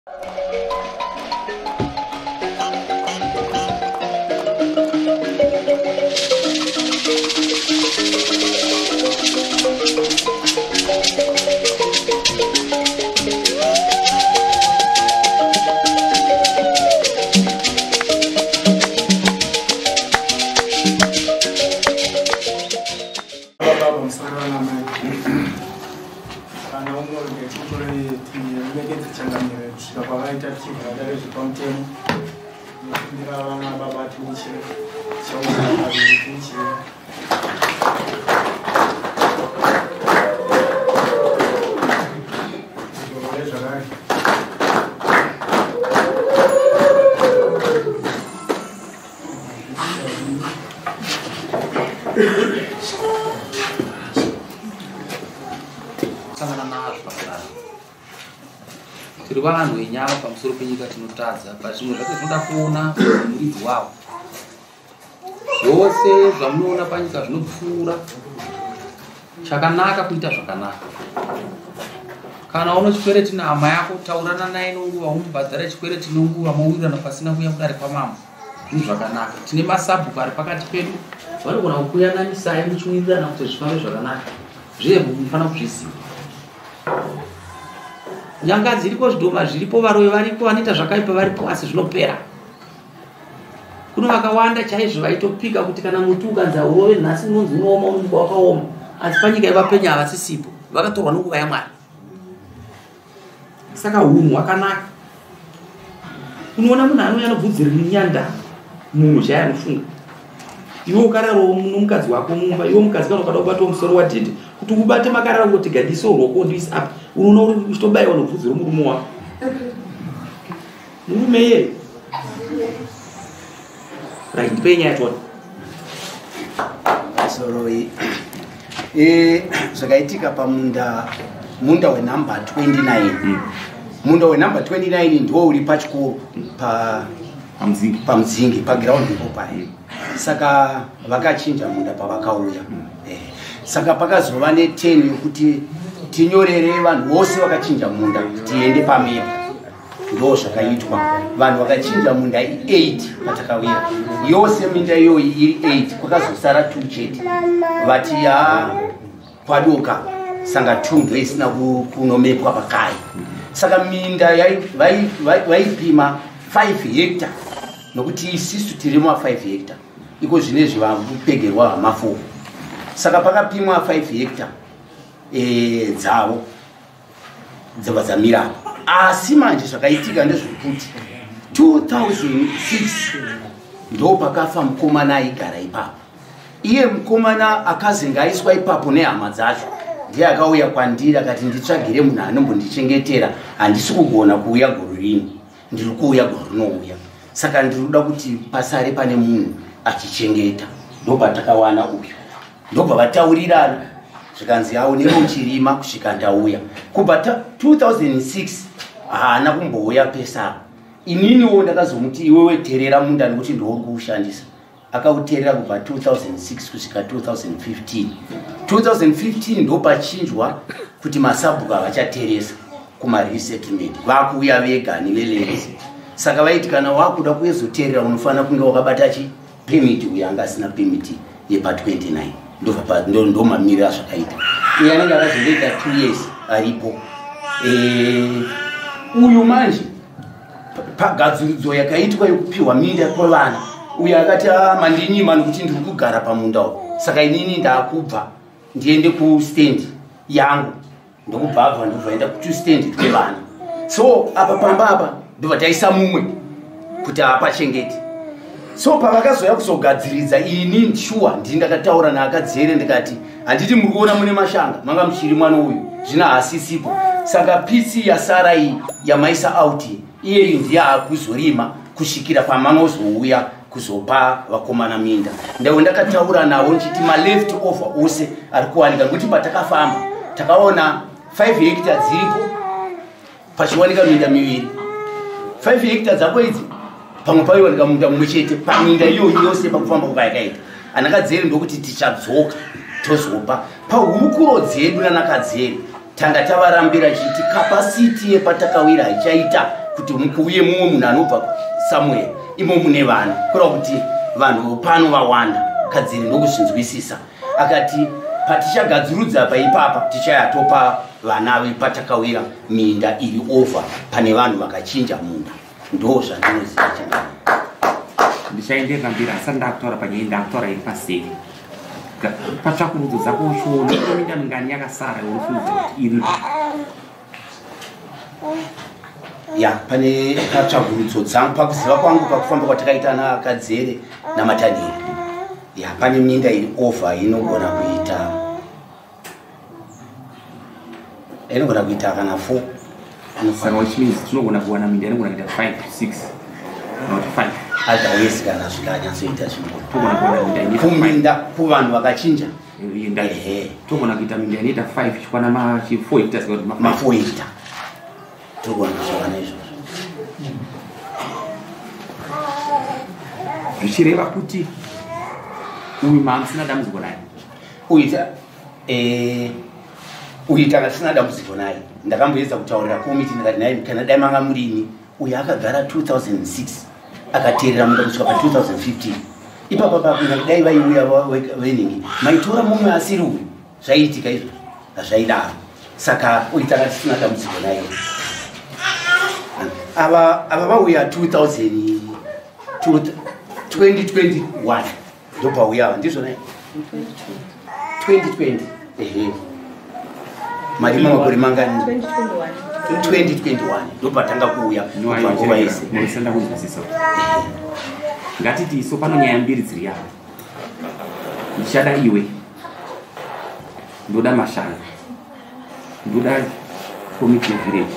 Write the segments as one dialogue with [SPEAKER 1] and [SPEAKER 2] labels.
[SPEAKER 1] Tiri vanhu venyama pamusoro penyika tinotadza pazvinhu zvake zvinoda kuona muridzi wavo. Zvose zvamunoona panyika zvinopfuura chakanaka kuita zvakanaka. Kana uno chikwereti nehama yako taurana naye nenguva, umubhadhara chikwereti nenguva, maurirana pasina kuya kudare kwamama. Zvinhu zvakanaka. Tine masabhuku ari pakati pedu vanogona kukuyananisai muchiwirirana kuti zvifambe zvakanaka. Zvembo munofanira kuzviziva. Nyanga dziriko, zvidhoma zviripo, varoyi varipo, vanoita zvakaipa varipo, asi zvinopera. Kuno vakawanda chaizvo vaitopika kuti kana muti ukanza urove nhasi unonzi unooma, unonzi wakaoma, asi panyika yevapenya havasisipo, vakatorwa nenguva yaMwari. Saka unhu hwakanaka. Unoona munhu anouya nebvudzi rinyanda mumwe zvaanofunga. Iwe ukararawo nomukadzi wako mumba, iwe mukadzi kana ukada kubatawo musoro watete kuti ubate makarara ngoti gadise ruoko undoisa apa, unoona uri kutobayiwa nebvudzi romurume wako. Murume iye ndipenya yachona
[SPEAKER 2] soroi zvakaitika pamunda wenumber 29. Munda wenumber 29 ndiwo uri pachikoro pamudzingi paground ipo paye. Saka vakachinja munda pavakauya. Saka pakazova ne10 yokuti tinyorere vanhu vose vakachinja munda tiende pamepo. Ndo zvakaitwa. Vanhu vakachinja munda 8 patakauya. Yose minda iyoyi iri 8, kwakazosara 2 chete. Vati kwadoka sanga tundo isina kunomepwa pakai. Saka minda vaipima 5 hectare nokuti isisu tirimo 5 hectare. Iko zvinezvi vakupegerwa hama4. Saka pakapimwa 5 hectare dzavo dzava dzamira. Asi manje zvakaitika ndezvekuti 2006 ndo pakafa mukomana aigara ipapo. Iye mukomana akazengaiswa ipapo nehama dzacho. Ndiye akauya kwandiri akati nditsvagire munhu anombondichengetera, handisi kugona kuuya goro rino, ndiri kuuya goro rinouya. Saka ndinoda kuti pasare pane munhu achichengeta. Ndobva takawana uyu. Ndobva vataurirana zvikanzi aoneke uchirima kusvika ndauya. Kubva 2006 haana kumbouya pesa. Ininiwo ndakazomuti iwewe terera munda nokuti ndokuushandisa. Akauterera kubva 2006 kusvika 2015. 2015 ndopachinjwa kuti masabhuku avachateresa kumaresettlement, vakuuya vega nevelezi. Saka vaiti kana wakuda kuzoterera unofanira kunge wakabata permit, uyo anga asina permit yepa 29. Ndo mamiriro zvakaita. Iye anenge akazongoita 2 years aripo. Uyu manje pagadziridzo yakaitwa yokupiwa minda kwavana, uyu akati mandinyima nokuti ndiri kugara pamunda uyu. Saka inini ndakubva ndiende kustand yangu, ndokubva ndobvaenda kustand twevana. So apa pamba apa ndobva taisa mumwe kuti apachengete. So pavakazoya kuzogadziridza ini ndishuwa ndindakataura naakadzere ndikati handiti muri kuona mune mashanga manga muchiri mwana uyu zvina hasisipo. Saka pitsi yasara iyi yamaisa out iyeyi ndiye akuzorima kusvikira pamanozouya kuzopa vakomana minda. Ndawe ndakataura nawo nchiti left over ose ari kuwanika nokuti patakafamba takaona 5 hectare dziripo pachiwanika minda miviri. 5 hectare dzako idzi pamwe paiwanika munda mumwe chete paminda iyoyi yose pakufamba kwakayakaita. Anakadzere ndokuti tichadzoka tozopa pahurukuro dzedu nanakadzere tanga tavarambira chiti kapasiti yepatakawira haichaita kuti mukuuye mumwe munhu anobva somewhere imo mune vanhu kureva kuti vanhu pano vawanda Kadziri ndokuzvinzwisisa akati patichagadzirudza paipapa tichayatopa vana vepatakawira minda iri over pane vanhu vakachinja munda ndo zvandinoziva changa
[SPEAKER 1] ndichaenderera mberi asati ndakutaura panyaya ndakutaura iri paseri patsvakurudzo dzako uchiona minda mingani yakasara unofunidza kuti iri
[SPEAKER 2] ya pane patsvakurudzo dzangu pakuziva kwangu pakufamba kwatakaita naKadzere namatanhiri ya pane minda iri over inogona kuita kana 4
[SPEAKER 1] saka which means tinogona kuwana minda inogona kuita 5 to 6 not 5
[SPEAKER 2] otherwise kana zvikanyatsoita
[SPEAKER 1] togona kuwana minda inoita
[SPEAKER 2] kuminda kuvanhu vakachinja
[SPEAKER 1] togona kuita minda inoita 5 chikwana ma4 hectares
[SPEAKER 2] ma4 hectares togona kuzowana izvozvo
[SPEAKER 1] zvichireva kuti uyu mamusina dambudziko naye
[SPEAKER 2] uita kasina dambudziko naye ndakamboedza kutaurira komiti ndikati naye kana dai manga murimi uyu akagara 2006 akateerera munda kusvika pa2015 ipapa pakuina dai vaiuya veningi maitora mumwe asiri uyu zvaiitika izvo hazvaidaro saka uita kasina dambudziko naye ava vauya 2021 ndopauya ndizvo naye 2020 marima makore mangani 2021 ndopatanga kuuya nguva yese
[SPEAKER 1] muisanda kunzwisisa ngatiti iso pano nyaya mbiri dziri yavo ndichada iwe ndoda mashanga ndoda komiti yevillage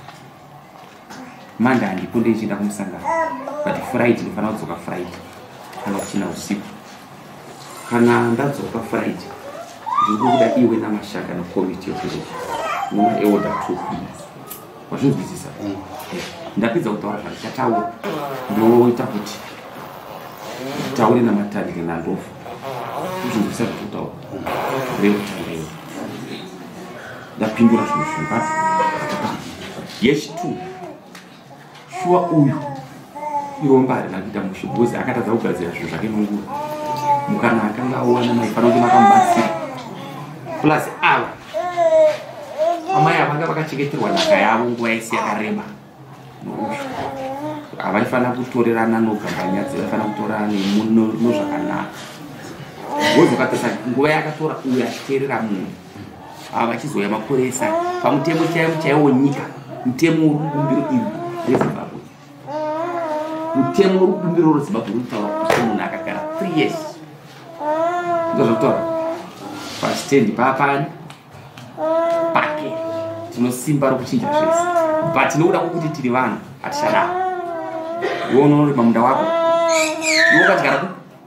[SPEAKER 1] manda handipo ndichienda kumusangano but friday ndinofanira kudzoka friday kana kuchina usiku kana ndadzoka friday ndikuda iwe namashaka nekomiti yevillage nemaorder 2 wazvinzwisisa ndapedza kutaura zvachataura ndoita kuti taure namatanhiri nandofu kuzvinzwisisa zvekutaura reutandaiwa ndapindura zvinhu zvimba yechi2 shuwa uyu iromba harina kuita mushibuzi akatadza kugadzira zvinhu zvake nongura mukana akanga awana maifanira kuti makamubatsira plus ava amai avanga vakachengeterwa nhaka yavo nguva yese yakareba noushu havaifanira kutorerana nogambanyadzi vaifanira kutorana nozvakanaka wozokatasa nguva yakatora uyu achiteerera munhu ava vachizoya mapurisa pamutemo chaiwo wenyika mutemo werukumbiro iri rezimbabwe mutemo werukumbiro rezimbabwe rinotaura kuti munhu akagara 3 years ndozvakutaura pasitendi papani pake tinosimba rokuchinja zvese but nekuda kwokuti tiri vanhu hatichadaro iwe unorima munda wako iwe ukagara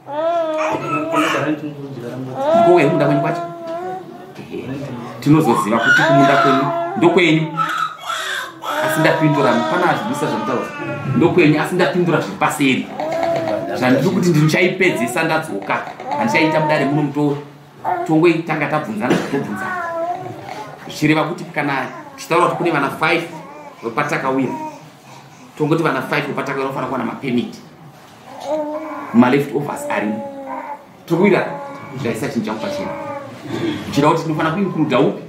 [SPEAKER 1] ndikowe munda kwenyu kwacho tinozoziva kuti kumunda kwenyu ndokwenyu asi ndapindura pana zvibisa zvakutaura ndokwenyu asi ndapindura zviri paseri zvandiri kuti ndinochaipedzisa ndadzoka handichaita mudare muno mutoro tongoitanga tabvunzana tobvunzana zvichireva kuti kana tichitaura kuti kune vana 5 vepatakawira tongoti vana 5 vepatakawira vanofanira kuwana mapemiti maleft overs arimo tokuita zvaisa chinhu changu pachena zvichireva kuti tinofanira kuinkluda upi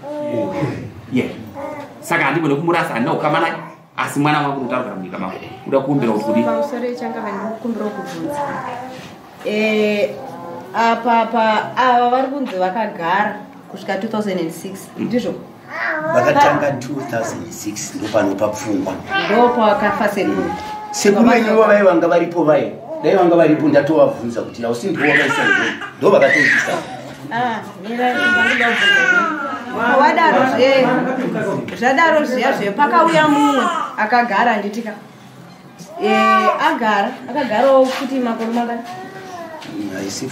[SPEAKER 1] saka handigone kumurasa handina ukamana asi mwana wangu unotaurira munyika mako kuda kuumbira kuti kudi
[SPEAKER 3] pamusoro echanga vandikukumbira kubvunza apa ava vari kunzi vakagara kusvika 2006 ndizvo
[SPEAKER 2] vakatanga 2006 ndopanopa pfungwa
[SPEAKER 3] ndopawakafa sekuru
[SPEAKER 2] sekuru venyuva vai vanga varipo vai dai vanga varipo ndatovabvunza kuti ausi ndowakaisa ndo vakatozvisa
[SPEAKER 3] wadarozve zvadaro zviya zvepakauya mumwe akagara nditika akagarawo kuti makore mangani
[SPEAKER 2] aisi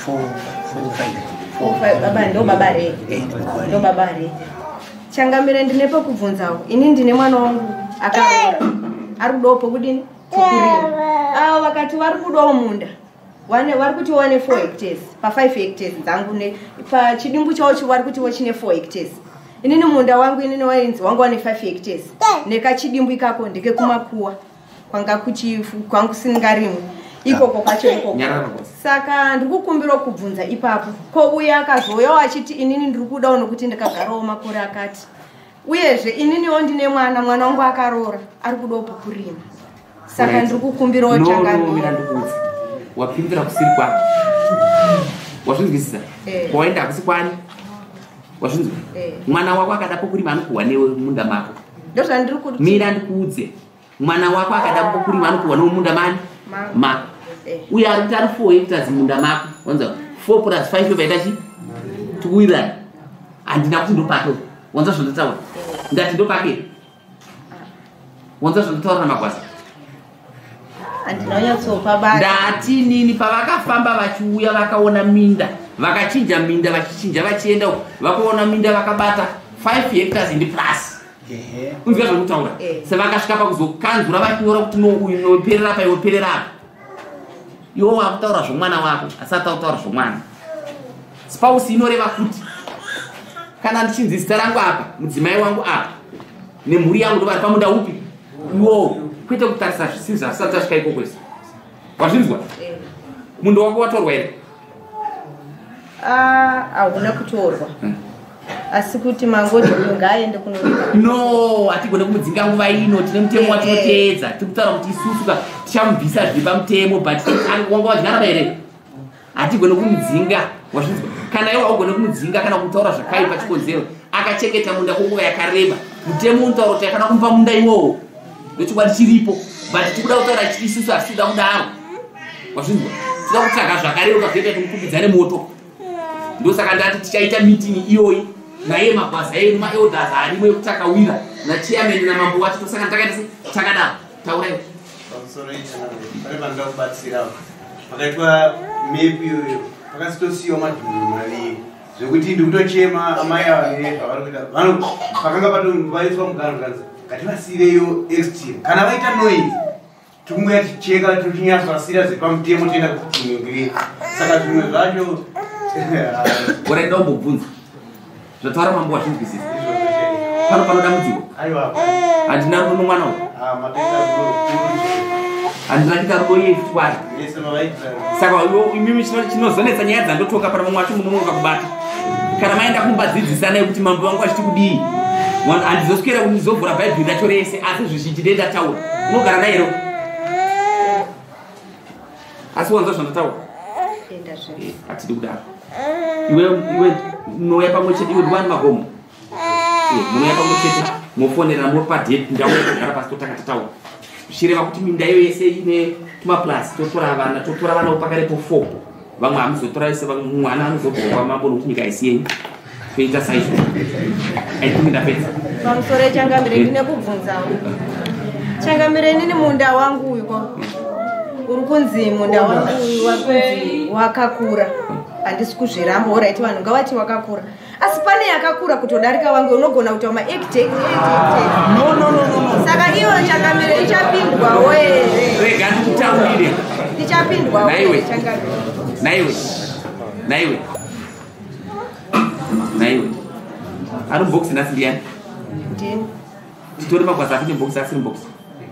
[SPEAKER 2] 4
[SPEAKER 3] ndo baba re changamire ndine pekubvunzawo ini ndine mwana wangu akaroora ari kudawo pekudini kukurima avo vakati vari kudawo munda vari kuti wane 4 hectares pa5 hectares dzangu pachidimbu chavo vari kuti chine 4 hectares inini munda wangu inini wainzi wangu wane 5 hectares nekachidimbu ikako ndekekumakuwa kwanga kuchifu kwangu singarimwe ikoko kwacho ikoko. Saka ndikukumbira kubvunza ipapo ko uya akazouya achiti inini ndiri kudawo nokuti ndikagarawo makore akati uyezve ininiwo ndine mwana wangu akaroora ari kudawo pokurima. Saka ndiri kukumbirawo changamira.
[SPEAKER 1] Wapindira kusiri kwako wazvinzwisisa kwaenda kusi kwani wazvinzwa mwana wako akada pokurima anokuwa newe munda mako
[SPEAKER 3] ndozvandiri kuti
[SPEAKER 1] mira ndikuudze mwana wako akada pokurima anokuwa newe munda mani mako uye ari kuti ari 4 hectares munda mako wanza 4 plus 5 yovaita chi tikuwirani handina kuti ndopato wanza zvondotaura ndati ndopake wanza zvondotaura namagwasa ndati nini pavakafamba vachiuya vakaona minda vakachinja minda vachichinja vachienda vakaona minda vakabata 5 hectares indi plus unzwa zvokutaura sevakasvika pakuzokanzura vachinyora kuti noperera apa inoperera apa iwo wakutaura zvomwana wako asati autaura zvomwana spouse inoreva kuti kana ndichinzi zita rangu apa mudzimai wangu apa nemhuri yangu ndovari pamunda upi iwowo kwete kutarisa zvisiri zvasati asvika ikoko kwese wazvinzwa mundo wako watorwa here
[SPEAKER 3] hauna kutorwa asi kuti mangoti ngaende kunorima
[SPEAKER 1] no hatigone kumudzinga nguva ino tine mutemo watinoteedza tiri kutaura kuti isusu tichamubvisa zviri pamutemo but wanga wadyaraba here hatigone kumudzinga wazvinzwa kana iwe haugone kumudzinga kana kutaura zvakaipa chikonzero akachengeta munda kwenguva yakareba mutemo unotaura kuti akana kumupa munda iwowo ndochikwadi chiripo but tikuda kutaura chiri isusu asida kudaro wazvinzwa tida kutsvaga zvakareruka kuita timukumbidzane moto ndosaka ndati tichaita meeting iyoyi naye mabasa edu maelders arimo ekuti akawira nachairman namambo wacho tosaka ndakaita takadaro tauraiwo
[SPEAKER 4] pakaitwa mepi iyoyo pakasitosiyiwa madhumbu maviri zvekuti ndikutochema amai avavarikuita pakanga patovaiswa muganzi ngativasiyireyo extreme kana vaita noise tikungoya ticheka tochinyasasira zvepamutemo toenda kutiningirira saka zvimwe zvacho
[SPEAKER 1] uraida umbobvunza zvataura mambo wazvinzwisisa pano panoda mudziwo handina rudo nomwana uyu handina kita rudo yefutwari saka imimi chinozonetsa nyaya dzandotoka pana mamwe wacho munononoka kubata kana maenda kumbadzidzisa naye kuti mambo vangu vachiti kudii handizoswera kuti ndizovhura bhaibheri racho rese asi zvizhinji denda taura unogara naero asi wanza zvandotaura hatidi kudaro iwe munouya pamwe chete iwe ndiwani magomo munouya pamwe chete mofonera mopadate ndau kugara pasi totanga tataura zvichireva kuti minda iyo yese ine tumaplasi totora vana pakarepo 4 vamwe hamuzotora ise mwana anozogorwa mambo nokuti nyika isi yenyu toita saizvo aitumindapedza
[SPEAKER 3] pamusoro changamire ndine kubvunzawo changamire nini munda wangu uyu uri kunzi munda wangu wakunzi wakakura handisi kuzviramba oraiti vanhu ngavati wakakura asi pane yakakura kutodarika wangu unogona kuita ma 8 saka iyo changamire ichapindwawo here
[SPEAKER 1] rega ndikutaurire
[SPEAKER 3] ichapindwawo
[SPEAKER 1] naiwe ari muboxi nhasi ndiani
[SPEAKER 3] ndini
[SPEAKER 1] titori magwasa apinde muboxi asiri muboxi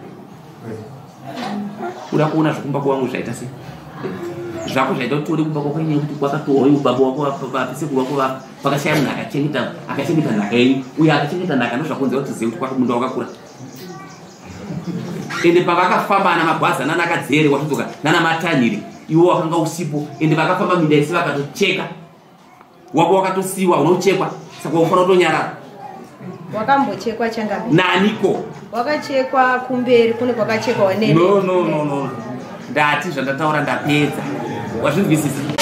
[SPEAKER 1] uda kuona zvokumba kwangu zvaita sei zvako zvaita kuti uri kumba kwakwenye kuti kwakatohoi ubaba wako vapisekuru wako pakashaya munhu akachengeta nhaka yenyu uye akachengeta nhaka ndozvakonzera kuti zive kuti kwake munda wakakura ende pavakafamba ana magwaza nana akadzere wazvidzoka nana matanyiri iwo wakanga usipo ende vakafamba minda isi vakatocheka wako wakatosiyiwa unochekwa saka ufanira kutonyarara
[SPEAKER 3] wakambochekwa changamire
[SPEAKER 1] naniko
[SPEAKER 3] wakachekwa kumberi kune kwakachekwa wanene
[SPEAKER 1] no ndati zvandataura ndapedza wazvinzwisisa